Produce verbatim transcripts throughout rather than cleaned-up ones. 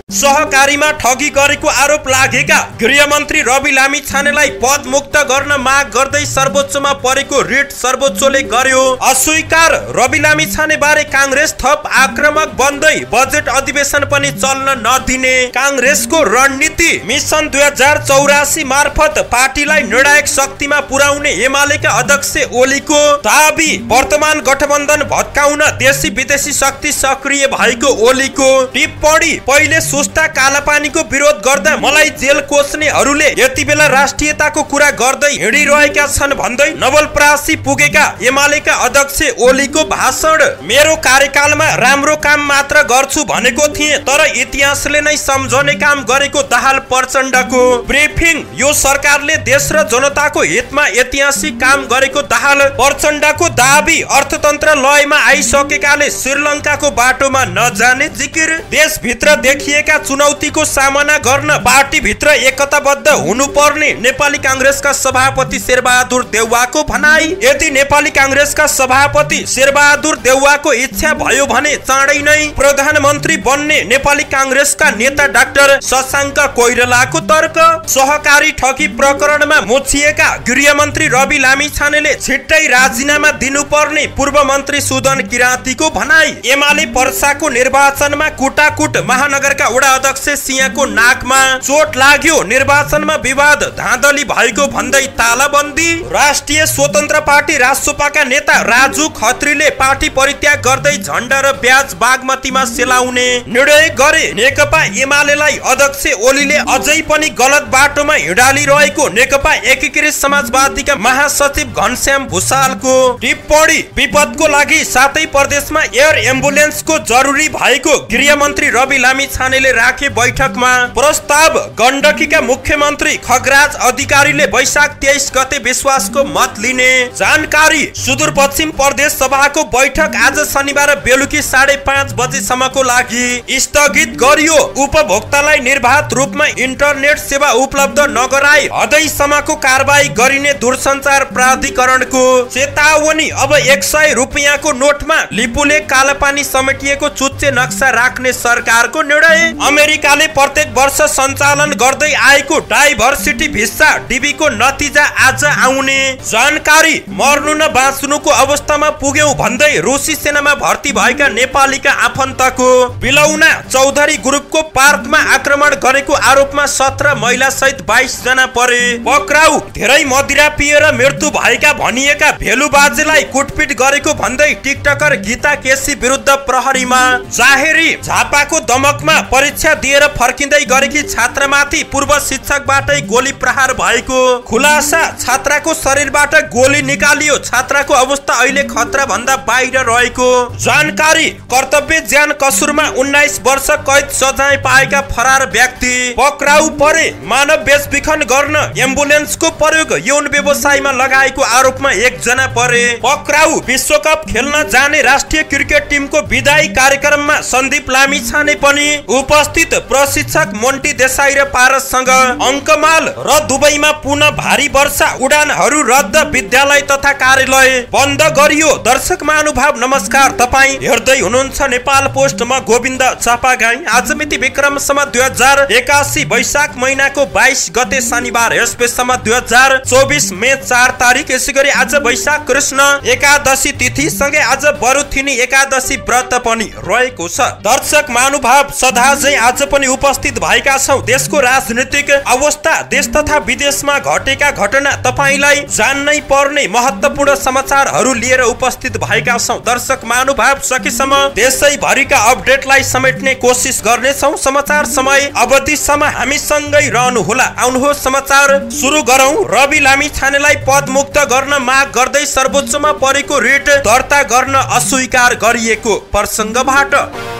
सहकारीमा ठगी गरेको आरोप लागेका गृहमन्त्री रवि लामिछानेलाई पद मुक्त गर्न माग गर्दै सर्वोच्चमा परेको रिट सर्वोच्चले गर्यो अस्वीकार। रवि लामिछाने बारे कांग्रेस थप आक्रामक बन्दै बजेट अधिवेशन पनि चल्न नदिने कांग्रेसको रणनीति। मिशन दुई हजार चौरासी मार्फत पार्टीलाई निर्णायक शक्तिमा पुर्याउने एमालेका अध्यक्ष ओलीको दाबी। वर्तमान गठबन्धन भत्काउन देशी विदेशी शक्ति सक्रिय भएको ओलीको टिप्पणी। पहिले सुस्ता कालापानीको विरोध गर्दा मलाई जेल कोच्नेहरूले यति बेला राष्ट्रियताको कुरा गर्दै हिँडिरहेका छन् भन्दै नवलपरासी पुगेका एमालेका अध्यक्ष ओलीको भाषण। मेरो कार्यकालमा राम्रो काम मात्र गर्छु भनेको थिए, तर इतिहासले नै सम्झने काम गरेको दाहाल प्रचण्डको ब्रिफिङ। यो सरकारले देश र जनताको हितमा ऐतिहासिक काम गरेको दाहाल प्रचण्डको दाबी। अर्थतन्त्र लयमा आइसकेकाले श्रीलङ्काको बाटोमा नजाने जिकिर। देशभित्र देखिएका चुनौतीको सामना गर्न पार्टी भित्र एकताबद्ध हुनुपर्ने नेपाली कांग्रेसका सभापति शेरबहादुर देउवाको भनाई। यदि नेपाली कांग्रेसका सभापति शेरबहादुर देउवाको इच्छा भयो भने चाँडै नै प्रधानमन्त्री बन्ने नेपाली कांग्रेसका नेता डाक्टर शशाङ्क कोइरालाको तर्क। सहकारी ठगी प्रकरणमा मुछिएका गृहमन्त्री रवि लामिछानेले छिट्टै राजीनामा दिनुपर्ने पूर्व मन्त्री सुदन किराँतीको भनाई। एमाले पर्साको निर्वाचनमा कुटाकुट महानगरका वडा अध्यक्ष सिंहको नाकमा चोट लाग्यो। निर्वाचनमा विवाद धाँधली भएको भन्दै तालाबन्दी। राष्ट्रिय स्वतन्त्र पार्टी रासोपाका नेता राजु खत्रीले पार्टी परित्याग गर्दै झण्डा र ब्याज बागमतीमा सेलाउने निर्णय गरे। नेकपा एमालेलाई अध्यक्ष ओलीले अझै पनि गलत बाटोमा हिँडालिरहेको नेकपा एकीकृत समाजवादीका महासचिव घनश्याम भुसालको टिप्पणी। विपदको लागि सातै प्रदेशमा एयर एम्बुलेन्सको जरुरी भएको गृहमन्त्री रवि लामिछानेले राखे बैठकमा प्रस्ताव। गण्डकीका मुख्यमन्त्री खगराज अधिकारीले वैशाख तेइस गते विश्वासको मत लिने जानकारी। सुदूरपश्चिम प्रदेश सभाको बैठक आज शनिबार बेलुकी साढे पाँच बजेसम्मको लागि स्थगित गरियो। उपभोक्तालाई निर्बाध रूपमा इन्टरनेट सेवा उपलब्ध नगराए हदैसम्मको कारबाही गरिने दूरसञ्चार प्राधिकरणको चेतावनी। अब एक सय रुपियाँको नोटमा लिपुले कालापानी समेटिएको चुच्चे नक्सा राख्ने सरकारको निर्णय। अमेरिकाले प्रत्येक वर्ष सञ्चालन गर्दै आएको डाइभर्सिटी भिसा डिबीको नतिजा आज आउने जानकारी। मर्नु न बाँच्नुको अवस्थामा पुग्यौं भन्दै रुसी सेनामा भर्ती भएका नेपालीका आफन्तको बिलौना। चौधरी ग्रुपको पार्कमा आक्रमण गरेको आरोपमा सत्र महिला सहित बाइस जना परे पक्राउ। धेरै मदिरा पिएर मृत्यु भएका भनिएका भेलुबाजेलाई कुटपिट गरेको भन्दै टिकटकर गीता केसी विरुद्ध प्रहरीमा जाहेरी। झापाको दमकमा परीक्षा दिएर फर्किँदै गरेकी छात्रामाथि पूर्व शिक्षकबाटै गोली प्रहार भएको खुलासा। छात्राको शरीरबाट गोली निकालियो। छात्राको अवस्था अहिले खतरा भन्दा बाहिर रहेको जानकारी। कर्तव्य ज्यान कसुरमा उन्नाइस वर्ष कैद सजाय पाएका फरार व्यक्ति पक्राउ परे। मानव बेचबिखन गर्न एम्बुलेन्सको प्रयोग यौन व्यवसायमा लगाएको आरोपमा एक जना परे पक्राउ। विश्वकप खेल्न जाने राष्ट्रिय क्रिकेट टिमको विदाई कार्यक्रममा सन्दीप लामिछाने पनि उपस्थित। प्रशिक्षक मोन्टी देसाई र पारससँग अङ्कमाल र दुबईमा पुनः भारी वर्षा। उडानहरू रद्द। विद्यालय तथा कार्यालय बन्द गरियो। दर्शक महानुभाव नमस्कार, तपाईँ हेर्दै हुनुहुन्छ नेपाल पोस्ट। म गोविन्द चापागाई। आज मिति विक्रम सम्म दुई हजार एकासी वैशाख महिनाको बाइस गते शनिबार। यसपेसम्म दुई हजार चौबिस मे चार तारिक। यसै गरी आज वैशाख कृष्ण एकादशी तिथि सँगै आज बरुथिनी एकादशी व्रत पनि रहेको छ। दर्शक महानुभाव सदा झै आज पनि उपस्थित भएका छौं। देशको राजनीतिक अवस्था, देश तथा विदेशमा घटेका घटना, तपाईलाई जान्नै पर्ने महत्त्वपूर्ण समाचारहरू लिएर उपस्थित भएका छौं। दर्शक महानुभाव सकेसम्म देशैभरिका अपडेटलाई समेट्ने कोसिस गर्नेछौं। समाचार समय अवधिसम्म हामीसँगै रहनुहोला। आउनुहोस् समाचार सुरु गरौं। रवि लामिछानेलाई पदमुक्त गर्न माग गर्दै सर्वोच्चमा परेको रिट दर्ता गर्न अस्वीकार गरिएको प्रसङ्गबाट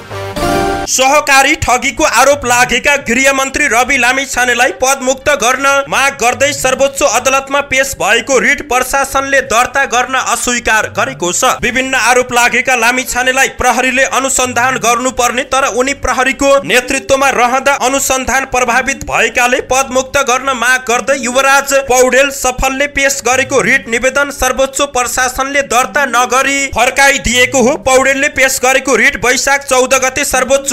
सहकारी ठगीको आरोप लागेका गृहमन्त्री रवि लामिछानेलाई पदमुक्त गर्न माग गर्दै सर्वोच्च अदालतमा पेश भएको रिट प्रशासनले दर्ता गर्न अस्वीकार गरेको छ। विभिन्न आरोप लागेका लामिछानेलाई प्रहरीले अनुसन्धान गर्नुपर्ने, तर उनी प्रहरीको नेतृत्वमा रहँदा अनुसन्धान प्रभावित भएकाले पदमुक्त गर्न माग गर्दै युवराज पौडेल सफलले पेश गरेको रिट निवेदन सर्वोच्च प्रशासनले दर्ता नगरी फर्काइदिएको हो। पौडेलले पेश गरेको रिट वैशाख चौध गते सर्वोच्च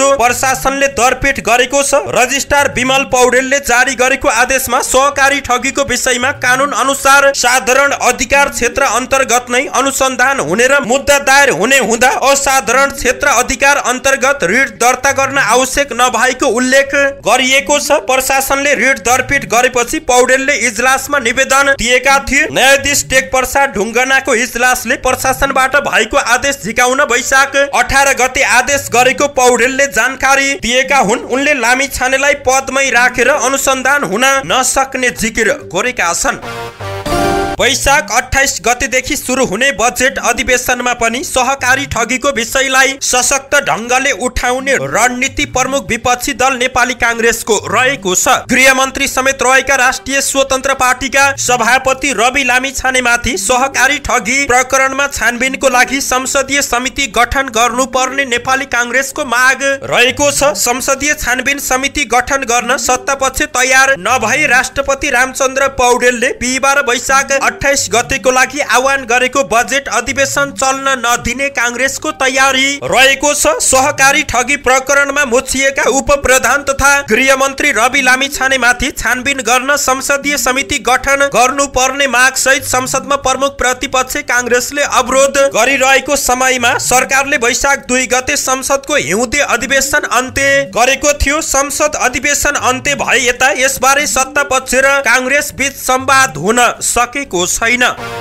थियो। प्रशासनले दरपेट गरेको छ। रजिस्ट्रार विमल पौडेलले जारी गरेको आदेशमा सहकारी ठगीको विषयमा कानून अनुसार साधारण अधिकार क्षेत्र अन्तर्गत नै अनुसन्धान हुने र मुद्दा दायर हुने हुँदा असाधारण क्षेत्र अधिकार अन्तर्गत रिट दर्ता गर्न आवश्यक नभएको उल्लेख गरिएको छ। प्रशासनले रिट दरपेट गरेपछि पौडेलले इजलासमा निवेदन दिएका थिए। न्यायाधीश टेक प्रसाद ढुङ्गानाको इजलासले प्रशासनबाट भएको आदेश झिकाउन वैशाख अठार गते आदेश गरेको पौडेलले जानकारी दिएका हुन्। उनले लामिछानेलाई पदमै राखेर अनुसन्धान हुन नसक्ने जिकिर गरेका छन्। वैशाख अट्ठाइस गतेदेखि सुरु हुने बजेट अधिवेशनमा पनि सहकारी ठगीको विषयलाई सशक्त ढंगले उठाउने रणनीति प्रमुख विपक्षी दल नेपाली कांग्रेसको रहेको छ। गृहमन्त्री समेत रहेका राष्ट्रिय स्वतन्त्र पार्टीका सभापति रवि लामिछानेमाथि सहकारी ठगी प्रकरणमा छानबिनको लागि संसदीय समिति गठन गर्नुपर्ने नेपाली कांग्रेसको माग रहेको छ। संसदीय छानबिन समिति गठन गर्न सत्तापक्ष तयार नभए राष्ट्रपति रामचन्द्र पौडेलले बिहिबार वैशाख अट्ठाइस गतेको लागि आह्वान गरेको बजेट अधिवेशन चल्न नदिने कांग्रेसको तयारी रहेको छ। सहकारी ठगी प्रकरणमा मुछिएका उप प्रधान तथा गृहमन्त्री रवि लामिछानेमाथि छानबिन गर्न संसदीय समिति गठन गर्नुपर्ने माग सहित संसदमा प्रमुख प्रतिपक्ष कांग्रेसले अवरोध गरिरहेको समयमा सरकारले वैशाख दुई गते संसदको हिउँदे अधिवेशन अन्त्य गरेको थियो। संसद अधिवेशन अन्त्य भए यता यसबारे सत्तापक्ष र कांग्रेस बीच संवाद हुन सकेको छैन।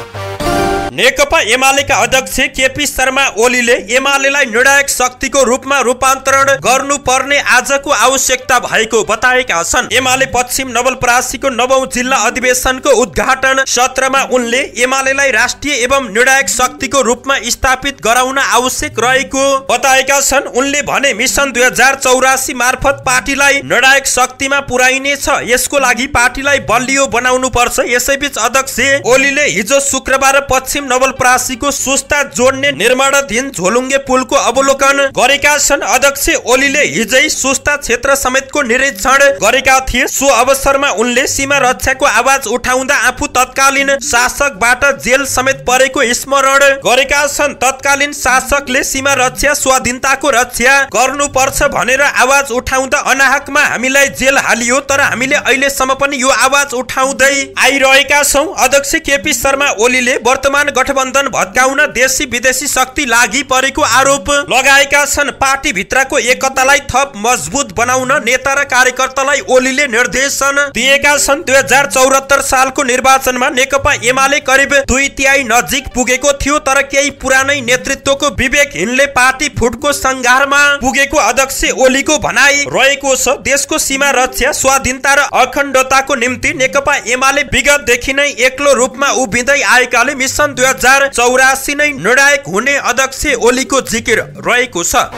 नेकपा एमालेका अध्यक्ष केपी शर्मा ओलीले एमालेलाई निर्णायक शक्तिको रूपमा रूपान्तरण गर्नुपर्ने आजको आवश्यकता भएको बताएका छन्। एमाले पश्चिम नवलपरासीको नवौं जिल्ला अधिवेशनको उद्घाटन सत्रमा उनले एमालेलाई राष्ट्रिय एवं निर्णायक शक्तिको रूपमा स्थापित गराउन आवश्यक रहेको बताएका छन्। उनले भने मिशन दुई हजार चौरासी मार्फत पार्टीलाई निर्णायक शक्तिमा पुर्याइने छ। यसको लागि पार्टीलाई बलियो बनाउनु पर्छ। यसैबीच अध्यक्ष ओलीले हिजो शुक्रबार पश्चिम नवलपरासीको सुस्ता जोड्ने निर्माणाधीन झोलुङ्गे पुलको अवलोकन गरेका छन्। अध्यक्ष ओलीले हिजै सुस्ता क्षेत्र समेतको निरीक्षण गरेका थिए। सो अवसरमा उनले सीमा रक्षाको आवाज उठाउँदा आफू तत्कालीन शासकबाट जेल समेत परेको स्मरण गरेका छन्। तत्कालीन शासकले सीमा रक्षा स्वाधीनताको रक्षा गर्नुपर्छ भनेर आवाज उठाउँदा अनाहकमा हामीलाई जेल हालियो, तर हामीले अहिलेसम्म पनि यो आवाज उठाउँदै आइरहेका छौं। अध्यक्ष केपी शर्मा ओलीले वर्तमान गठबन्धन भत्काउन देशी विदेशी शक्ति लागि परेको आरोप लगाएका छन्। पार्टी भित्रको एकतालाई थप मजबुत बनाउन नेता र कार्यकर्तालाई ओलीले निर्देशन दिएका छन्। दुई हजार चौहत्तर सालको निर्वाचनमा नेकपा एमाले करिब दुई तिहाई नजिक पुगेको थियो, तर केही पुरानै नेतृत्वको विवेकहीनले पार्टी फुटको संघारमा पुगेको अध्यक्ष ओलीको भनाई रहेको छ। देशको सीमा रक्षा स्वाधीनता र अखण्डताको निम्ति नेकपा एमाले विगतदेखि नै एक्लो रूपमा उभिँदै आएकाले मिशन दुई हजार चौरासी नै निर्णायक हुने अध्यक्ष ओलीको जिकिर रहेको छ।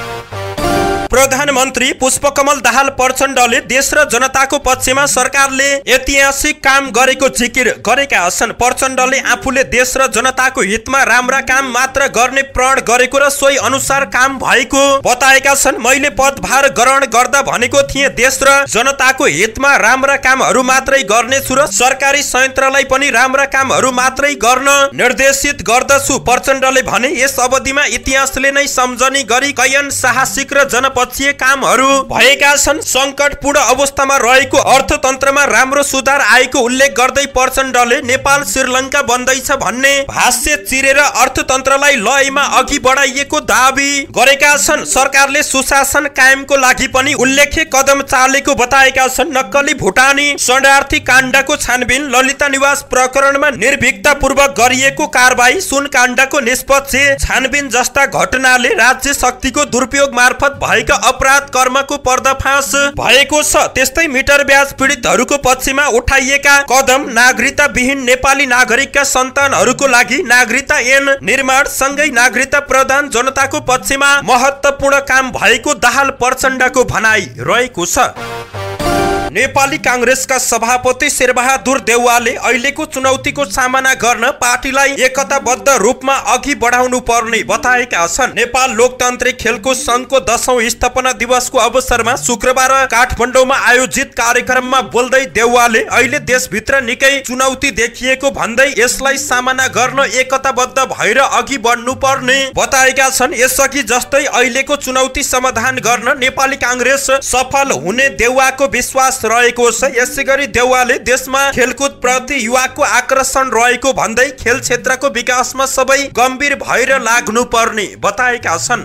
प्रधानमन्त्री पुष्पकमल दाहाल प्रचण्डले देश र जनताको पक्षमा सरकारले ऐतिहासिक काम गरेको जिकिर गरेका छन्। प्रचण्डले आफूले देश र जनताको हितमा राम्रा काम मात्र गर्ने प्रण गरेको र सोही अनुसार काम भएको बताएका छन्। मैले पदभार ग्रहण गर्दा भनेको थिएँ देश र जनताको हितमा राम्रा कामहरू मात्रै गर्नेछु र सरकारी संयन्त्रलाई पनि राम्रा कामहरू मात्रै गर्न निर्देशित गर्दछु, प्रचण्डले भने। यस अवधिमा इतिहासले नै सम्झने गरी कैयन साहसिक र जन पक्षीय कामहरू भएका छन्। संकटपूर्ण अवस्थामा रहेको अर्थतन्त्रमा राम्रो सुधार आएको उल्लेख गर्दै प्रचण्डले नेपाल श्रीलङ्का बन्दैछ भन्ने भाष्य चिरेर अर्थतन्त्रलाई लयमा अघि बढाइएको दाबी गरेका छन्। सरकारले सुशासन कायमको लागि पनि उल्लेख्य कदम चालेको बताएका छन्। नक्कली भुटानी शरणार्थी काण्डको छानबिन, ललिता निवास प्रकरणमा निर्भीकतापूर्वक गरिएको कारबाही, सुन काण्डको निष्पक्ष छानबिन जस्ता घटनाले राज्य शक्तिको दुरुपयोग मार्फत भएका अपराध कर्मको पर्दाफास भएको छ। त्यस्तै मिटर ब्याज पीडितहरूको पक्षमा उठाइएका कदम, नागरिकता विहीन नेपाली नागरिकका सन्तानहरूको लागि नागरिकता ऐन निर्माण सँगै नागरिकता प्रदान जनताको पक्षमा महत्त्वपूर्ण काम भएको दाहाल प्रचण्डको भनाई रहेको छ। नेपाली कांग्रेसका सभापति शेरबहादुर देउवाले अहिलेको चुनौतीको सामना गर्न पार्टीलाई एकताबद्ध रूपमा अघि बढाउनु पर्ने बताएका छन्। नेपाल लोकतान्त्रिक खेलकुद संघको दशौं स्थापना दिवसको अवसरमा शुक्रबार काठमाडौँमा आयोजित कार्यक्रममा बोल्दै देउवाले अहिले देशभित्र निकै चुनौती देखिएको भन्दै यसलाई सामना गर्न एकताबद्ध भएर अघि बढ्नु पर्ने बताएका छन्। यसअघि जस्तै अहिलेको चुनौती समाधान गर्न नेपाली कांग्रेस सफल हुने देउवाको विश्वास रहेको छ। यसैगरी देउवाले देशमा खेलकुद प्रति युवाको आकर्षण रहेको भन्दै खेल क्षेत्रको विकासमा सबै गम्भीर भएर लाग्नु पर्ने बताएका छन्।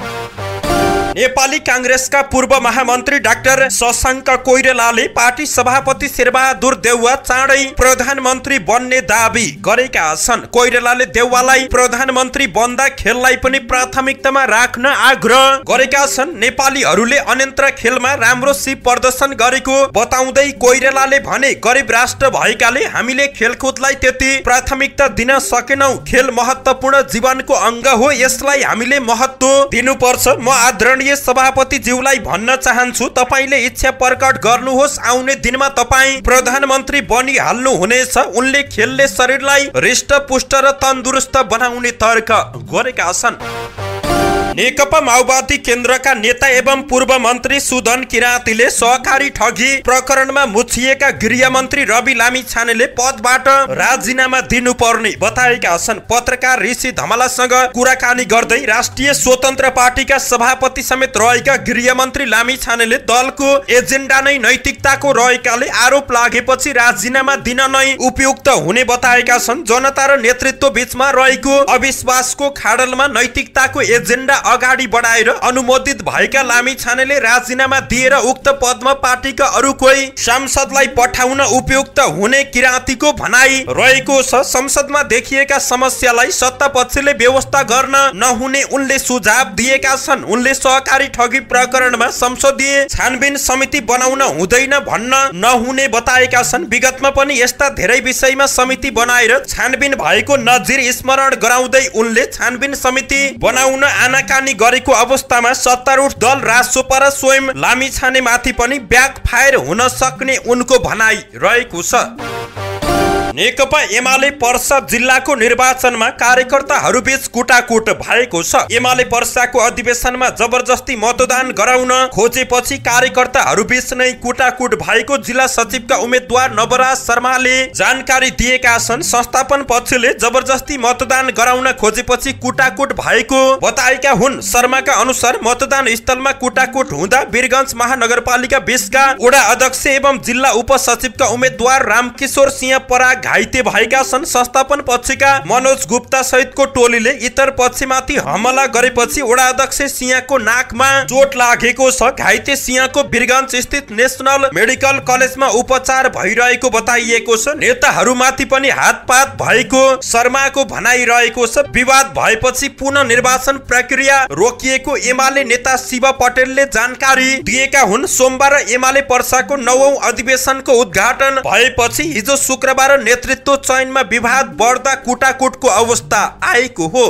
नेपाली कांग्रेसका पूर्व महामन्त्री डाक्टर शशाङ्क कोइरालाले पार्टी सभापति शेरबहादुर देउवा चाँडै प्रधानमन्त्री बन्ने दाबी गरेका छन्। कोइरालाले देउवालाई प्रधानमन्त्री बन्दा खेललाई पनि प्राथमिकतामा राख्न आग्रह गरेका छन्। नेपालीहरूले अन्यन्त्र खेलमा राम्रो सिप प्रदर्शन गरेको बताउँदै कोइरालाले भने गरिब राष्ट्र भएकाले हामीले खेलकुदलाई त्यति प्राथमिकता दिन सकेनौं। खेल महत्त्वपूर्ण जीवनको अङ्ग हो, यसलाई हामीले महत्त्व दिनुपर्छ। म आदरणीय सभापति ज्यूलाई भन्न चाहन्छु, तपाईले इच्छा प्रकट गर्नुहोस्, आउने दिनमा तपाई प्रधानमन्त्री बनिहाल्नु हुनेछ। उनले खेलले शरीरलाई हृष्टपुष्ट र तन्दुरुस्त बनाउने तर्क गरेका छन्। नेकपा माओवादी केन्द्रका नेता एवं पूर्व मन्त्री सुदन किराँतीले सहकारी ठगी प्रकरणमा मुछिएका गृहमन्त्री रवि लामिछानेले पदबाट राजीनामा दिनुपर्ने बताएका छन्। पत्रकार ऋषि धमलासँग कुराकानी गर्दै राष्ट्रिय स्वतन्त्र पार्टीका सभापति समेत रहेका गृहमन्त्री लामिछानेले दलको एजेन्डा नै नैतिकताको रहेकाले आरोप लागेपछि राजीनामा दिन नै उपयुक्त हुने बताएका छन्। जनता र नेतृत्व बीचमा रहेको अविश्वासको खाडलमा नैतिकताको एजेन्डा अगाडि बढाएर अनुमोदित भएका लामिछानेले राजीनामा दिएर उक्त पदमा पार्टीका अरू कोही सांसदलाई पठाउन उपयुक्त हुने किराँतीको भनाई रहेको छ। संसदमा देखिएका समस्यालाई सत्तापक्षले व्यवस्था गर्न नहुने उनले सुझाव दिएका छन्। उनले सहकारी ठगी प्रकरणमा संसदीय छानबिन समिति बनाउन हुँदैन भन्न नहुने बताएका छन्। विगतमा पनि यस्ता धेरै विषयमा समिति बनाएर छानबिन भएको नजिर स्मरण गराउँदै उनले छानबिन समिति बनाउन आना गरेको अवस्थामा सत्तारूढ दल राजसपा र स्वयं लामिछानेमाथि पनि ब्याकफायर हुन सक्ने उनको भनाई रहेको छ। नेकपा एमाले पर्सा जिल्लाको निर्वाचनमा कार्यकर्ताहरू बीच कुटाकुट भएको छ। एमाले पर्साको अधिवेशनमा जबरजस्ती मतदान गराउन खोजेपछि कार्यकर्ताहरू बीच नै कुटाकुट भएको जिल्ला सचिवका उम्मेद्वार नवराज शर्माले जानकारी दिएका छन्। संस्थापन पक्षले जबरजस्ती मतदान गराउन खोजेपछि कुटाकुट भएको बताएका हुन्। शर्माका अनुसार मतदान स्थलमा कुटाकुट हुँदा वीरगञ्ज महानगरपालिका बीसका वडा अध्यक्ष एवं जिल्ला उपसचिवका उम्मेद्वार रामकिशोर सिंह पराग घाइते भएका छन्। संस्थापन पक्षका मनोज गुप्ता सहितको टोलीले इतर पक्षमाथि हमला गरेपछि वडा अध्यक्ष सिंहको नाकमा चोट लागेको छ। घाइते सिंहको वीरगञ्ज स्थित नेशनल मेडिकल कलेजमा उपचार भइरहेको बताइएको छ। नेताहरूमाथि पनि हातपात भएको शर्माको भनाइ रहेको छ। विवाद भएपछि पुनः निर्वाचन प्रक्रिया रोकिएको एमाले नेता शिव पटेलले जानकारी दिएका हुन्। सोमबार एमाले पर्साको नवौं अधिवेशनको उद्घाटन भएपछि हिजो शुक्रबार नेतृत्व चयनमा विवाद बढ्दा कुटाकुटको अवस्था आएको हो।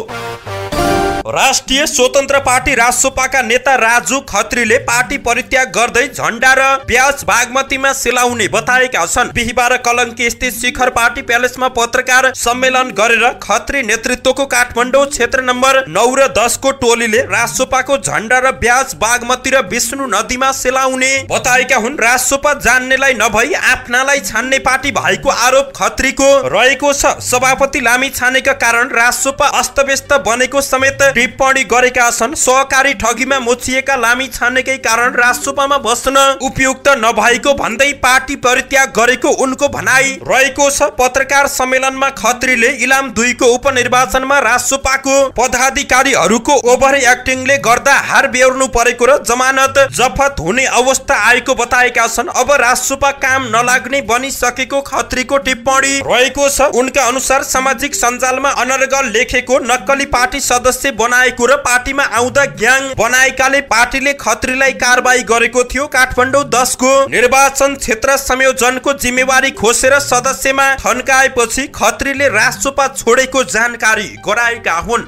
राष्ट्रिय स्वतन्त्र पार्टी राजसपाका नेता राजु खत्रीले पार्टी परित्याग गर्दै झण्डा र प्याज बागमतीमा सेलाउने बताएका छन्। बिहीबार कलङ्की स्थित शिखर पार्टी प्यालेसमा पत्रकार सम्मेलन गरेर खत्री नेतृत्वको काठमाडौँ क्षेत्र नम्बर नौ र दस को टोलीले राजसपाको झण्डा र प्याज बागमती र विष्णु नदीमा सेलाउने बताएका हुन्। राजसपा जान्नेलाई नभई आफ्नालाई छान्ने पार्टी भएको आरोप खत्रीको रहेको छ। सभापति लामिछानेका कारण राजसपा अस्तव्यस्त बनेको समेत टिप्पणी गरेका छन्। सहकारी ठगीमा मुछिएका लामिछानेकै कारण राजसपामा बस्न उपयुक्त नभएको भन्दै पार्टी परित्याग गरेको उनको भनाई रहेको छ। पत्रकार सम्मेलनमा खत्रीले इलाम दुई को उपनिर्वाचनमा राजसपाको पदाधिकारीहरूको ओभर एक्टिङले गर्दा हार बेहोर्नु परेको र जमानत जफत हुने अवस्था आएको बताएका छन्। अब राजसपा काम नलाग्ने बनिसकेको खत्रीको टिप्पणी रहेको छ। उनका अनुसार सामाजिक सञ्जालमा अनर्गल लेखेको नक्कली पार्टी सदस्य बनाएको र पार्टीमा आउँदा ग्याङ बनाएकाले पार्टीले खत्रीलाई कारबाही गरेको थियो। काठमाडौँ दस को निर्वाचन क्षेत्र संयोजनको जिम्मेवारी खोसेर सदस्यमा थन्काएपछि खत्रीले राजसपा छोडेको जानकारी गराएका हुन्।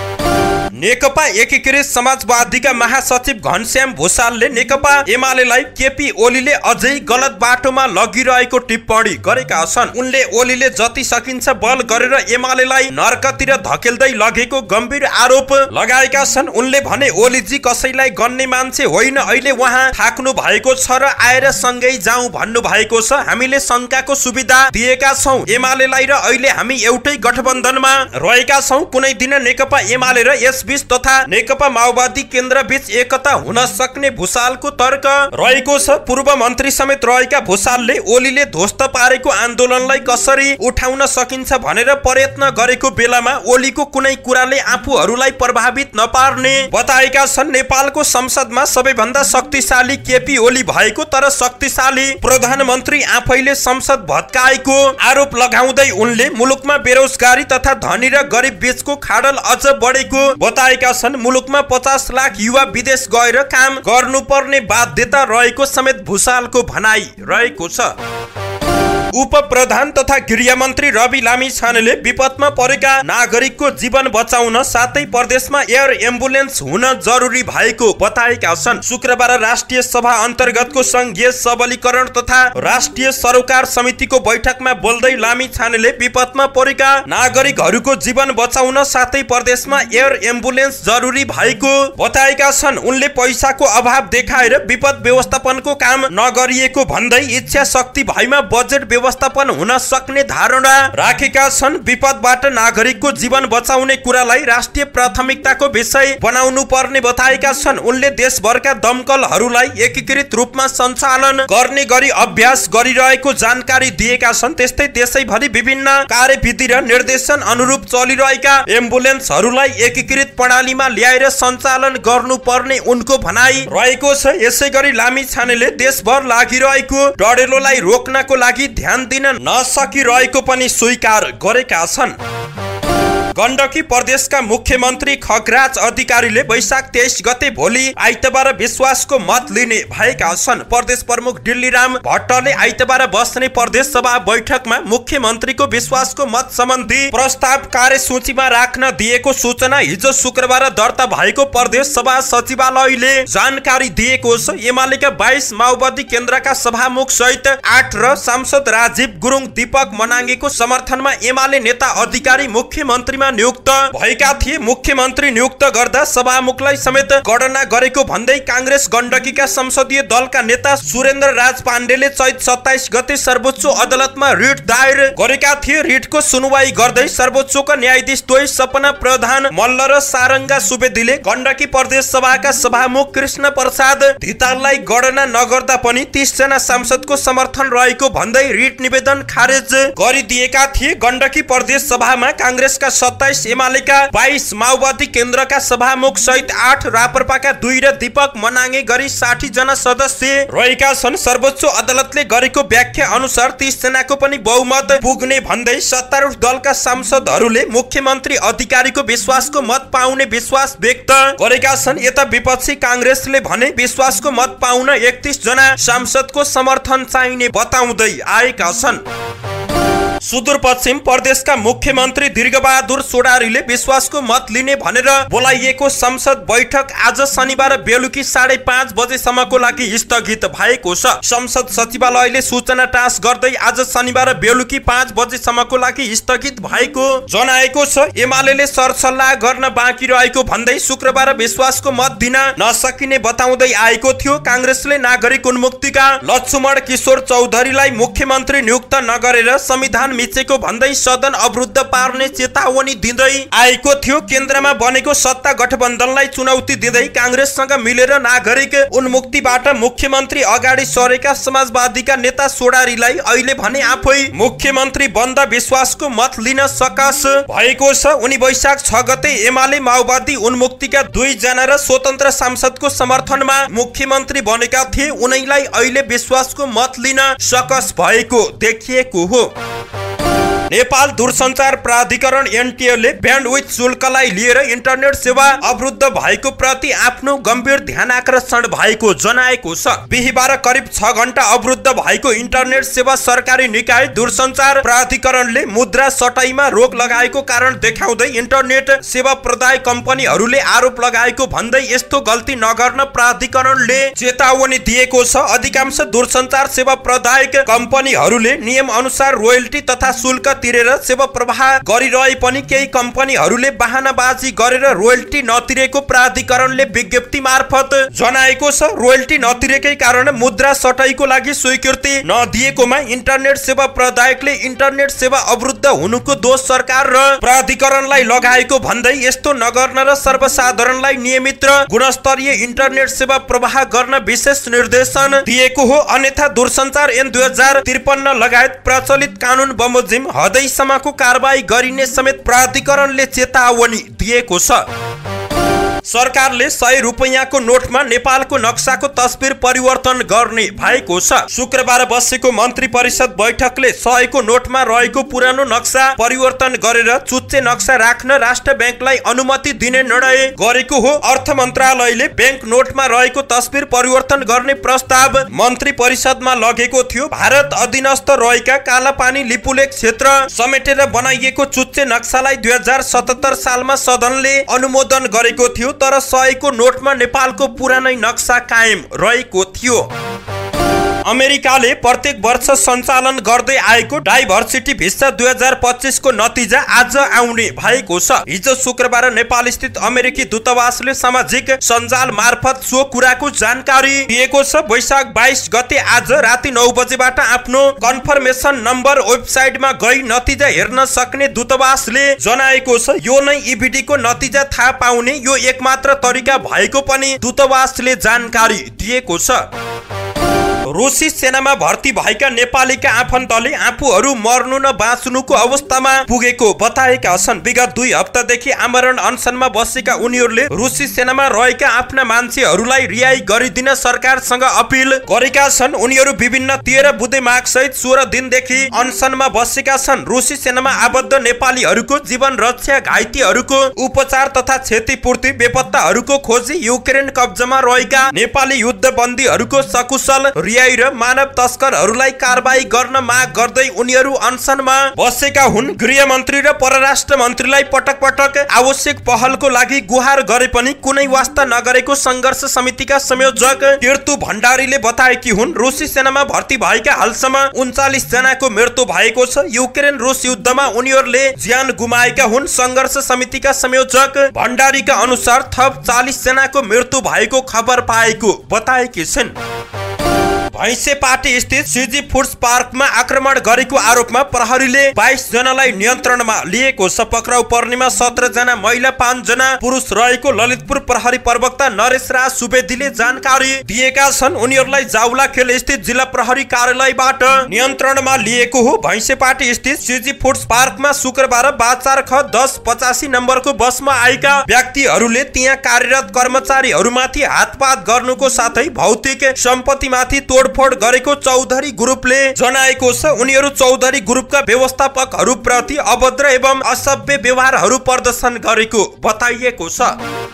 नेकपा एकीकृत समाजवादीका महासचिव घनश्याम भुसालले नेकपा एमालेलाई केपी ओलीले अझै गलत बाटोमा लगिरहेको टिप्पणी गरेका छन्। उनले ओलीले जति सकिन्छ बल गरेर एमालेलाई नर्कतिर धकेल्दै लगेको गम्भीर आरोप लगाएका छन्। उनले भने ओलीजी कसैलाई गन्ने मान्छे होइन, अहिले उहाँ थाक्नु भएको छ र आएर सँगै जाउँ भन्नु भएको छ। हामीले शंकाको सुविधा दिएका छौँ एमालेलाई र अहिले हामी एउटै गठबन्धनमा रहेका छौँ। कुनै दिन नेकपा एमाले र यस बीच तथा नेकपा माओवादी केन्द्र बीच एकता हुन सक्ने भुसालको तर्क रहेको छ। पूर्व मन्त्री समेत रहेका भुसालले ओलीले ध्वस्त पारेको आन्दोलनलाई कसरी उठाउन सकिन्छ भनेर प्रयत्न गरेको बेलामा ओलीको कुनै कुराले आफूहरूलाई प्रभावित नपार्ने बताएका छन्। नेपालको संसदमा सबैभन्दा शक्तिशाली केपी ओली भएको तर शक्तिशाली प्रधानमन्त्री आफैले संसद भत्काएको आरोप लगाउँदै उनले मुलुकमा बेरोजगारी तथा धनी र गरिब बीचको खाडल अझ बढेको बताएका छन्। मुलुकमा पचास लाख युवा विदेश गएर काम गर्नुपर्ने बाध्यता रहेको समेत भुसालको भनाई रहेको छ। उप प्रधान तथा गृह मन्त्री रवि लामिछानेले विपदमा परेका नागरिकको जीवन बचाउन सातै प्रदेशमा एयर एम्बुलेन्स हुन जरुरी भएको बताएका छन्। शुक्रबार राष्ट्रिय सभा अन्तर्गतको संघीय सबलीकरण तथा राष्ट्रिय सरोकार समितिको बैठकमा बोल्दै लामिछानेले विपदमा परेका नागरिकहरूको जीवन बचाउन सातै प्रदेशमा एयर एम्बुलेन्स जरुरी भएको बताएका छन्। उनले पैसाको अभाव देखाएर विपद व्यवस्थापनको काम नगरिएको भन्दै इच्छा शक्ति भएमा बजेट व्यवस्थापन हुन सक्ने धारणा राखेका छन्। विपदबाट नागरिकको जीवन बचाउने कुरालाई राष्ट्रिय प्राथमिकताको विषय बनाउनु पर्ने बताएका छन्। उनले देशभरका दमकलहरूलाई एकीकृत रूपमा सञ्चालन गर्ने गरी अभ्यास गरिरहेको जानकारी दिएका छन्। त्यस्तै देशैभरि विभिन्न कार्यविधि र निर्देशन अनुरूप चलिरहेका एम्बुलेन्सहरूलाई एकीकृत प्रणालीमा ल्याएर सञ्चालन गर्नुपर्ने उनको भनाई रहेको छ। यसैगरी लामिछानेले देशभर लागिरहेको डढेलोलाई रोक्नको लागि ध्यान दिन नसकिरहेको पनि स्वीकार गरेका छन्। गण्डकी प्रदेशका मुख्यमन्त्री खगराज अधिकारीले वैशाख तेइस गते भोलि आइतबार विश्वासको मत लिने भएका छन्। प्रदेश प्रमुख दिल्लीराम भट्टले आइतबार बस्ने प्रदेश सभा बैठकमा मुख्यमन्त्रीको विश्वासको मत सम्बन्धी प्रस्ताव कार्यसूचीमा राख्न दिएको सूचना हिजो शुक्रबार दर्ता भएको प्रदेश सभा सचिवालयले जानकारी दिएको छ। एमालेका बाइस माओवादी केन्द्रका सभामुख सहित आठ र सांसद राजीव गुरुङ दीपक मनाङ्गेको समर्थनमा एमाले नेता अधिकारी मुख्यमन्त्री नियुक्त भएका थिए। मुख्यमन्त्री नियुक्त गर्दा सभामुखलाई समेत गणना गरेको भन्दै कांग्रेस गण्डकीका संसदीय दलका नेता सुरेन्द्र राज पाण्डेले चैत सत्ताइस गते सर्वोच्च अदालतमा रिट दायर गरेका थिए। रिटको सुनवाई गर्दै सर्वोच्चका न्यायाधीश द्वय सपना प्रधान मल्ल र सारंगा सुवेदीले गण्डकी प्रदेश सभाका सभामुख कृष्ण प्रसाद धिताललाई गणना नगर्दा पनि तीस जना सांसदको समर्थन रहेको भन्दै रिट निवेदन खारेज गरिदिएका थिए। गण्डकी प्रदेश सभामा कांग्रेसका सत्ताइस एमालेका बाइस माओवादी केन्द्रका सभामुख सहित आठ राप्रपाका दुई र दीपक मनाङ्गे गरी साठी जना सदस्य रहेका छन्। सर्वोच्च अदालतले गरेको व्याख्या अनुसार तीस जनाको पनि बहुमत पुग्ने भन्दै सत्तारूढ दलका सांसदहरूले मुख्यमन्त्री अधिकारीको विश्वासको मत पाउने विश्वास व्यक्त गरेका छन्। यता विपक्षी कांग्रेसले भने विश्वासको मत पाउन एकतीस जना सांसदको समर्थन चाहिने बताउँदै आएका छन्। सुदूरपश्चिम प्रदेशका मुख्यमन्त्री दीर्घबहादुर सोडारीले विश्वासको मत लिने भनेर बोलाइएको संसद बैठक आज शनिबार बेलुकी साढे पाँच बजेसम्मको लागि स्थगित भएको छ। संसद सचिवालयले सूचना टाँस गर्दै आज शनिबार बेलुकी पाँच बजेसम्मको लागि स्थगित भएको जनाएको छ। एमालेले सरसल्लाह गर्न बाँकी रहेको भन्दै शुक्रबार विश्वासको मत दिन नसकिने बताउँदै आएको थियो। कांग्रेसले नागरिक उन्मुक्तिका लक्ष्मण किशोर चौधरीलाई मुख्यमन्त्री नियुक्त नगरेर संविधान मिचेको भन्दै सदन अवरुद्ध पार्ने चेतावनी दिँदै आएको थियो। केन्द्रमा बनेको सत्ता गठबन्धनलाई चुनौती दिँदै कांग्रेससँग मिलेर नागरिक उन्मुक्तिबाट मुख्यमन्त्री अगाडि सरेका समाजवादीका नेता सोडारीलाई अहिले भने आफै मुख्यमन्त्री बन्द विश्वासको मत लिन सकस भएको छ। उनी वैशाख छ गते एमाले माओवादी उन्मुक्तिका दुई जना र स्वतन्त्र सांसदको समर्थनमा मुख्यमन्त्री बनेका थिए। उनैलाई अहिले विश्वासको मत लिन सकस भएको देखिएको हो। नेपाल दूरसञ्चार प्राधिकरण एनटिएले ब्यान्डविड्थ शुल्कलाई लिएर इन्टरनेट सेवा अवरुद्ध भएको प्रति आफ्नो गम्भीर ध्यान आकर्षण भएको जनाएको छ। बिहीबार करिब छ घण्टा अवरुद्ध भएको इन्टरनेट सेवा सरकारी निकाय दूरसञ्चार प्राधिकरणले मुद्रा सटाइमा रोक लगाएको कारण देखाउँदै इन्टरनेट सेवा प्रदायक कम्पनीहरूले आरोप लगाएको भन्दै यस्तो गल्ती नगर्न प्राधिकरणले चेतावनी दिएको छ। अधिकांश दूरसञ्चार सेवा प्रदायक कम्पनीहरूले नियम अनुसार रोयल्टी तथा शुल्क तिरेर सेवा प्रवाह गरिरहे पनि केही कम्पनीहरूले बहानाबाजी गरेर रोयल्टी नतिरेको प्राधिकरणले विज्ञप्ति मार्फत जनाएको छ। रोयल्टी नतिरेकै कारण मुद्रा सटाइको लागि स्वीकृति नदिएकोमा इन्टरनेट सेवा प्रदायकले इन्टरनेट सेवा अवरुद्ध हुनुको दोष सरकार र प्राधिकरणलाई लगाएको भन्दै यस्तो नगर्न र सर्वसाधारणलाई नियमित र गुणस्तरीय इन्टरनेट सेवा प्रवाह गर्न विशेष निर्देशन दिएको हो। अन्यथा दूरसञ्चार ऐन दुई हजार त्रिपन्न लगायत प्रचलित कानून बमोजिम हदैसम्मको कारबाही गरिने समेत प्राधिकरणले चेतावनी दिएको छ। सरकारले सय रुपैयाँको नोटमा नेपालको नक्साको तस्बिर परिवर्तन गर्ने भएको छ। शुक्रबार बसेको मन्त्री परिषद बैठकले सयको नोटमा रहेको पुरानो नक्सा परिवर्तन गरेर चुच्चे नक्सा राख्न राष्ट्र ब्याङ्कलाई अनुमति दिने निर्णय गरेको हो। अर्थ मन्त्रालयले ब्याङ्क नोटमा रहेको तस्बिर परिवर्तन गर्ने प्रस्ताव मन्त्री परिषदमा लगेको थियो। भारत अधीनस्थ रहेका कालापानी लिपुलेख क्षेत्र समेटेर बनाइएको चुच्चे नक्सालाई दुई हजार सतहत्तर सालमा सदनले अनुमोदन गरेको थियो, तर सयको नोटमा नेपालको पुरानै नक्सा कायम रहेको थियो। अमेरिकाले प्रत्येक वर्ष सञ्चालन गर्दै आएको डाइभर्सिटी भिसा दुई हजार पच्चीस को नतिजा आज आउने भएको छ। हिजो शुक्रबार नेपाल स्थित अमेरिकी दूतावासले सामाजिक सञ्जाल मार्फत सो कुराको जानकारी दिएको छ। वैशाख बाइस गते आज राति नौ बजेबाट आफ्नो कन्फर्मेसन नम्बर वेबसाइटमा गई नतिजा हेर्न सक्ने दूतावासले जनाएको छ। यो नै इबिडी को नतिजा थाहा पाउने यो एकमात्र तरिका भएको पनि दूतावासले जानकारी दिएको छ। रुसी सेनामा भर्ती भएका नेपालीका आफन्तले आफूहरू मर्नु न बाँच्नुको अवस्थामा पुगेको बताएका छन्। विगत दुई हप्तादेखि आमरण अनसनमा बसेका उनीहरूले रुसी सेनामा रहेका आफ्ना मान्छेहरूलाई रिहाई गरिदिन सरकारसँग अपिल गरेका छन्। उनीहरू विभिन्न तेह्र बुँदे माग सहित सोह्र दिनदेखि अनसनमा बसेका छन्। रुसी सेनामा आबद्ध नेपालीहरूको जीवन रक्षा, घाइतेहरूको उपचार तथा क्षतिपूर्ति, बेपत्ताहरूको खोजी, युक्रेन कब्जामा रहेका नेपाली युद्धबन्दीहरूको सकुशल र मानव तस्करहरूलाई कारबाही गर्न माग गर्दै उनीहरू अनसनमा बसेका हुन्। गृह मन्त्री र परराष्ट्र मन्त्रीलाई पटक पटक आवश्यक पहलको लागि गुहार गरे पनि कुनै वास्ता नगरेको संघर्ष समितिका संयोजक कीर्तु भण्डारीले बताएकी हुन्। रुसी सेनामा भर्ती भएका हालसम्म उन्चालिस जनाको मृत्यु भएको छ। युक्रेन रुस युद्धमा उनीहरूले ज्यान गुमाएका हुन्। संघर्ष समितिका संयोजक भण्डारीका अनुसार थप चालीस जनाको मृत्यु भएको खबर पाएको बताएकी छिन्। भैँसेपाटी स्थित सिजी फुड्स पार्कमा आक्रमण गरेको आरोपमा प्रहरीले बाइस जनालाई नियन्त्रणमा लिएको छ। पक्राउ पर्नेमा सत्र जना महिला, पाँच जना पुरुष रहेको ललितपुर प्रहरी प्रवक्ता नरेश राज सुवेदीले जानकारी दिएका छन्। उनीहरूलाई जाउलाखेल स्थित जिल्ला प्रहरी कार्यालयबाट नियन्त्रणमा लिएको हो। भैँसेपाटी स्थित सिजी फुड्स पार्कमा शुक्रबार बाचार ख दस पचासी नम्बरको बसमा आएका व्यक्तिहरूले त्यहाँ कार्यरत कर्मचारीहरूमाथि हातपात गर्नुको साथै भौतिक सम्पत्तिमाथि तोड फोड गरेको चौधरी ग्रुपले जनाएको छ। उनीहरू चौधरी ग्रुपका व्यवस्थापकहरू प्रति अभद्र एवं असभ्य व्यवहारहरू प्रदर्शन गरेको बताइएको छ।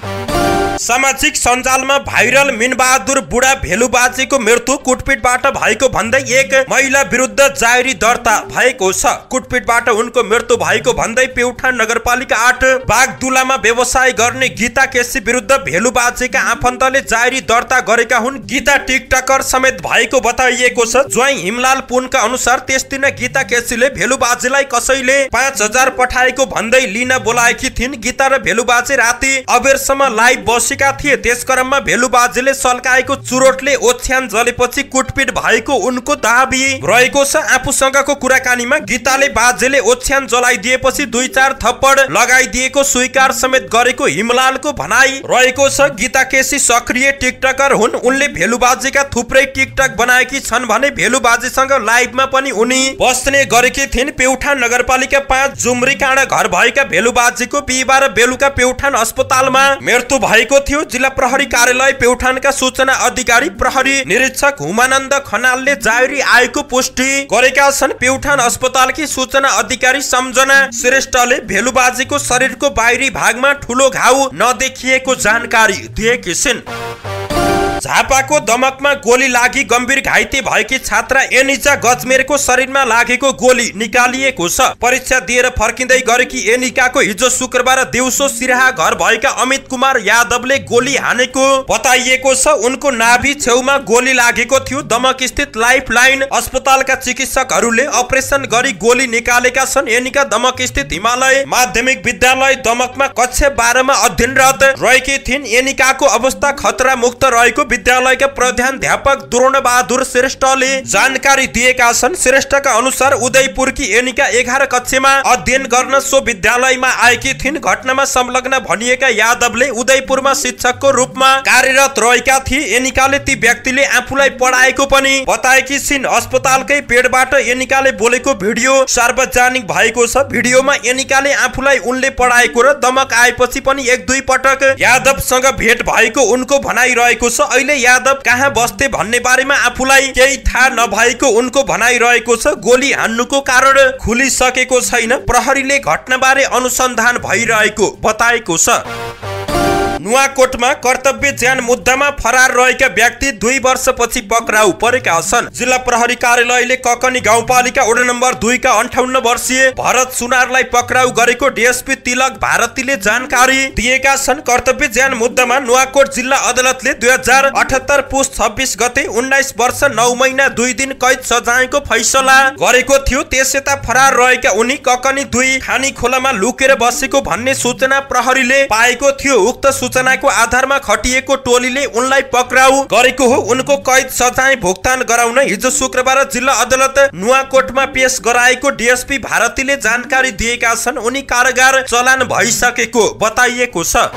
सामाजिक सञ्जालमा भाइरल मिनबहादुर बुढा भेलुबाजेको मृत्यु कुटपिटबाट भएको भन्दै एक महिला विरुद्ध जाहेरी दर्ता भएको छ। कुटपिटबाट उनको मृत्यु भएको भन्दै प्युठान नगरपालिका आठ बागदुलामा व्यवसाय गर्ने गीता केसी विरुद्ध भेलुबाजेका आफन्तले जाहेरी दर्ता गरेका हुन्। गीता टिकटकर समेत भएको बताइएको छ। ज्वाइँ हिमलाल पुनका अनुसार त्यस दिन गीता केसीले भेलुबाजेलाई कसैले पाँच हजार पठाएको भन्दै लिन बोलाएकी थिइन्। गीता र भेलुबाजे राति अबेरसम्म लाइभ बसेका थिए। त्यसक्रममा भेलुबाजेले सल्काएको चुरोटले ओछ्यान जलेपछि कुटपिट भएको उनको दाबी रहेको छ। आफूसँगको कुराकानीमा गीताले बाजेले ओछ्यान जलाइदिएपछि दुई चार थप्पड लगाइदिएको स्वीकार समेत गरेको हिमलालको भनाई रहेको छ। गीता केसी सक्रिय टिकटकर हुन्। उनले भेलुबाजेका थुप्रै टिकटक बनाएकी छन् भने भेलुबाजेसँग लाइभमा पनि उनी बस्ने गरेकी थिइन्। प्युठान नगरपालिका पाँच जुमरी काँडा घर भएका भेलुबाजेको बिहिबार बेलुका प्युठान अस्पतालमा मृत्यु भएको गरेको थियो। जिल्ला प्रहरी कार्यालय प्युठानका सूचना अधिकारी प्रहरी निरीक्षक हुमानन्द खनालले जारी आएको पुष्टि गरेका छन्। प्युठान अस्पतालकी सूचना अधिकारी सम्झना श्रेष्ठले भेलुबाजीको शरीरको बाहिरी भागमा ठूलो घाउ नदेखिएको जानकारी दिएकी छिन्। झापाको दमकमा गोली लागि गम्भीर घाइते भएकी छात्रा एनिजा गजमेरको शरीरमा लागेको गोली निकालिएको छ। परीक्षा दिएर फर्किँदै गरेकी एनिकाको हिजो शुक्रबार दिउँसो सिराहा घर भएका अमित कुमार यादवले गोली हानेको बताइएको छ। उनको नाभि छेउमा गोली लागेको थियो। दमक स्थित लाइफ लाइन अस्पतालका चिकित्सकहरूले अपरेसन गरी गोली निकालेका छन्। एनिका दमक स्थित हिमालय माध्यमिक विद्यालय दमकमा कक्षा बाह्रमा अध्ययनरत रहेकी थिइन्। एनिकाको अवस्था खतरा मुक्त रहेको विद्यालयका प्रधानाध्यापक द्रोण बहादुर श्रेष्ठले जानकारी दिएका छन्। श्रेष्ठका अनुसार उदयपुरकी एनिका एघार कक्षामा अध्ययन गर्न सो विद्यालयमा आएकी थिइन्। घटनामा संलग्न भनिएका यादवले उदयपुरमा शिक्षकको रूपमा कार्यरत रहेका थिए। एनिकाले ती व्यक्तिले आफूलाई पढाएको पनि बताएकी छिन्। अस्पतालकै बेडबाट एनिकाले बोलेको भिडियो सार्वजनिक भएको छ। भिडियोमा एनिकाले आफूलाई उनले पढाएको र दमक आएपछि पनि एक दुई पटक यादवसँग भेट भएको उनको भनाइरहेको छ। अहिले यादव कहाँ बस्थे भन्ने बारेमा आफूलाई केही थाहा नभएको उनको भनाइरहेको छ। गोली हान्नुको कारण खुलिसकेको छैन। प्रहरीले घटनाबारे अनुसन्धान भइरहेको बताएको छ। नुवाकोटमा कर्तव्य ज्यान मुद्दामा फरार रहेका व्यक्ति दुई वर्षपछि पक्राउ परेका छन्। जिल्ला प्रहरी कार्यालयले ककनी गाउँपालिका वडा नम्बर दुई का अन्ठाउन्न वर्षीय भरत सुनारलाई पक्राउ गरेको डीएसपी तिलक भारतीले जानकारी दिएका छन्। कर्तव्य ज्यान मुद्दामा नुवाकोट जिल्ला अदालतले दुई हजार अठहत्तर पुस छब्बीस गते उन्नाइस वर्ष नौ महिना दुई दिन कैद सजायको फैसला गरेको थियो। त्यसयता फरार रहेका उनी ककनी दुई खानी खोलामा लुकेर बसेको भन्ने सूचना प्रहरीले पाएको थियो। उक्त सूचनाको आधारमा खटिएको टोलीले उनलाई पक्राउ गरेको हो। उनको कैद सजाय भुक्तान गराउन हिजो शुक्रबार जिल्ला अदालत नुवाकोटमा पेश गराएको डीएसपी भारतीले जानकारी दिएका छन्। उनी कारागार चलान भइसकेको बताइएको छ।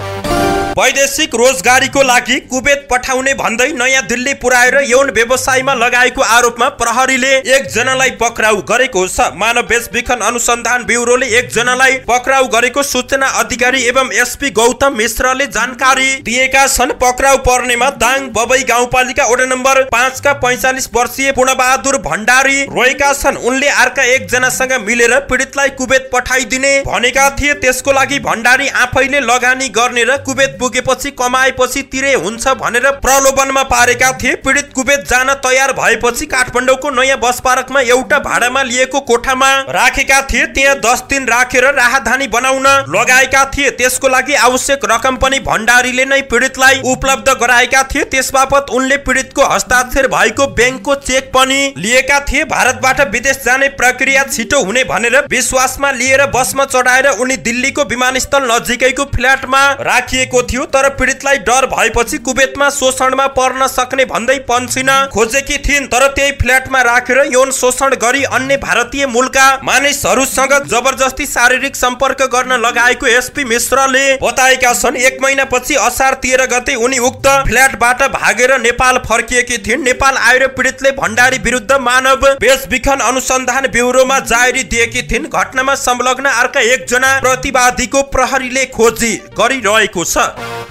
वैदेशिक रोजगारीको लागि कुवेत पठाउने भन्दै नयाँ दिल्ली पुर्याएर यौन व्यवसायमा लगाएको आरोपमा प्रहरीले एक जनालाई पक्राउ गरेको छ। मानव बेचबिखन अनुसन्धान ब्युरोले एक जनालाई पक्राउ गरेको सूचना अधिकारी एवं एसपी गौतम मिश्रले जानकारी दिएका छन्। पक्राउ पर्नेमा दाङ बबई गाउँपालिका वडा नम्बर पाँच का पैंचालिस वर्षीय पूर्णबहादुर भण्डारी रहेका छन्। उनले अर्का एक जनासँग मिलेर पीडितलाई कुवेत पठाइदिने भनेका थिए। त्यसको लागि भण्डारी आफैले लगानी गर्ने र कुवेत पुगेपछि कमाएपछि तिरे हुन्छ भनेर प्रलोभनमा पारेका थिए। पीडित कुवेत जान तयार भएपछि काठमाडौँको नयाँ बस पार्कमा एउटा भाडामा लिएको कोठामा राखेका थिए। त्यहाँ दस दिन राखेर राहदानी बनाउन लगाएका थिए। त्यसको लागि आवश्यक रकम पनि भण्डारीले नै पीडितलाई उपलब्ध गराएका थिए। त्यसबापत उनले पीडितको हस्ताक्षर भएको ब्याङ्कको चेक पनि लिएका थिए। भारतबाट विदेश जाने प्रक्रिया छिटो हुने भनेर विश्वासमा लिएर बसमा चढाएर उनी दिल्लीको विमानस्थल नजिकैको फ्ल्याटमा राखिएको थियो। तर पीडितलाई डर भएपछि कुवेतमा शोषणमा पर्न सक्ने भन्दै पन्सिन खोजेकी थिइन्। तर त्यही फ्ल्याटमा राखेर यौन शोषण गरी अन्य भारतीय मूलका मानिसहरूसँग जबरजस्ती शारीरिक सम्पर्क गर्न लगाएको एसपी मिश्रले बताएका छन्। एक महिनापछि असार तेह्र गते उनी उक्त फ्ल्याटबाट भागेर नेपाल फर्किएकी थिइन्। नेपाल आएर पीडितले भण्डारी विरुद्ध मानव बेचबिखन अनुसन्धान ब्युरोमा जारी दिएकी थिइन्। घटनामा संलग्न अर्का एकजना प्रतिवादीको प्रहरीले खोजी गरिरहेको छ।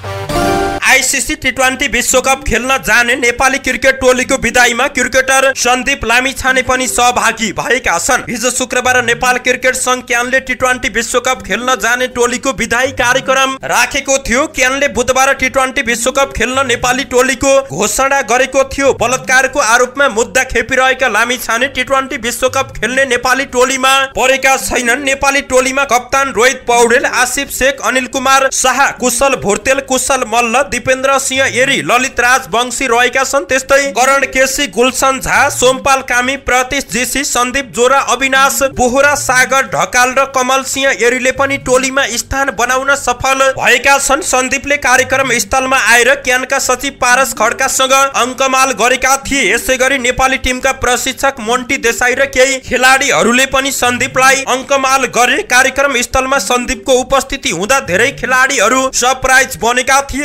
आईसीसी टी ट्वेन्टी विश्वकप खेल्न जाने नेपाली क्रिकेट टोलीको विदाईमा क्रिकेटर सन्दीप लामिछाने पनि सहभागी भएका छन्। हिजो शुक्रबार नेपाल क्रिकेट संघ क्यानले टी ट्वेन्टी विश्वकप खेल्न जाने टोलीको विदाई कार्यक्रम राखेको थियो। क्यानले बुधबार टी ट्वेन्टी विश्वकप खेल्न नेपाली टोलीको घोषणा गरेको थियो। बलात्कारको आरोपमा मुद्दा खेपिरहेका लामिछाने टी ट्वेन्टी विश्वकप खेल्ने नेपाली टोलीमा परेका छैनन्। नेपाली टोलीमा कप्तान रोहित पौडेल, आसिफ शेख, अनिल कुमार शाह, कुशल भुर्तेल, कुशल मल्ल, दीपेन्द्र सिंह एरी, ललित राज वंशी रहेका छन्। त्यस्तै करण केसी, गुलशन झा, सोमपाल कामी, प्रतीश जेसी, सन्दीप जोरा, अविनाश बोहरा, सागर ढकाल र कमल सिंह एरीले पनि टोलीमा स्थान बनाउन सफल भएका छन्। सन्दीपले कार्यक्रम स्थलमा आएर क्यानका सचिव पारस खड्कासँग अङ्कमाल गरेका थिए। यसैगरी नेपाली टिमका प्रशिक्षक मोन्टी देसाई र केही खेलाडीहरूले पनि सन्दीपलाई अङ्कमाल गरे। कार्यक्रम स्थलमा सन्दीपको उपस्थिति हुँदा धेरै खेलाडीहरू सरप्राइज बनेका थिए। उनीहरूको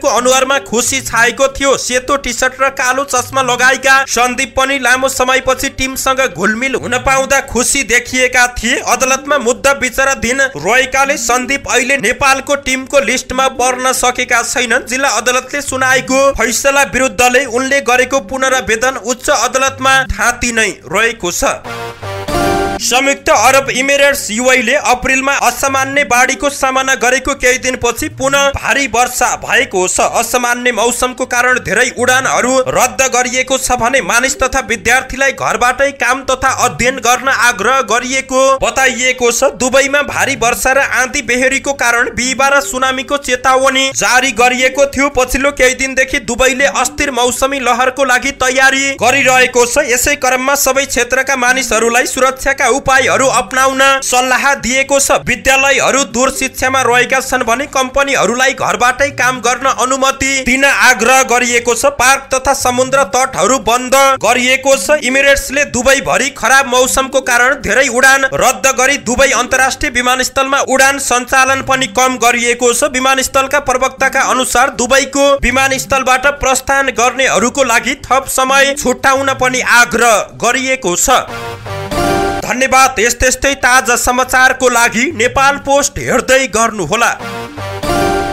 क्याप्टेनको अनुहारमा खुसी छाएको थियो। सेतो टी सर्ट र कालो चस्मा लगाएका सन्दीप पनि लामो समयपछि टिमसँग घुलमिल हुन पाउँदा खुसी देखिएका थिए। अदालतमा मुद्दा विचाराधीन रहेकाले सन्दीप अहिले नेपालको टिमको लिस्टमा पर्न सकेका छैनन्। जिल्ला अदालतले सुनाएको फैसला विरुद्धले उनले गरेको पुनरावेदन उच्च अदालतमा थाँती नै रहेको छ। संयुक्त अरब इमिरेट्स युएईले अप्रिलमा असामान्य बाढीको सामना गरेको केही दिनपछि पुनः भारी वर्षा भएको छ। असामान्य मौसमको कारण धेरै उडानहरू रद्द गरिएको छ भने मानिस तथा विद्यार्थीलाई घरबाटै काम तथा अध्ययन गर्न आग्रह गरिएको बताइएको छ। दुबईमा भारी वर्षा र आँधी बेहरीको कारण बिहिबार सुनामीको चेतावनी जारी गरिएको थियो। पछिल्लो केही दिनदेखि दुबईले अस्थिर मौसमी लहरको लागि तयारी गरिरहेको छ। यसै क्रममा सबै क्षेत्रका मानिसहरूलाई सुरक्षाका उपायहरू अपनाउन सल्लाह दिएको छ। विद्यालयहरू दूर शिक्षामा रहेका छन् भने कम्पनीहरूलाई घरबाटै काम गर्न अनुमति दिन आग्रह गरिएको छ। पार्क तथा समुद्र तटहरू बन्द गरिएको छ। इमिरेट्सले दुबई भरि खराब मौसमको कारण धेरै उडान रद्द गरी दुबई अन्तर्राष्ट्रिय विमानस्थलमा उडान सञ्चालन पनि कम गरिएको छ। विमानस्थलका प्रवक्ताका अनुसार दुबईको विमानस्थलबाट प्रस्थान गर्नेहरूको लागि थप समय छुट्याउन पनि आग्रह गरिएको छ। धन्यवाद। यस्तै यस्तै ताजा समाचारको लागि नेपाल पोस्ट हेर्दै गर्नुहोला।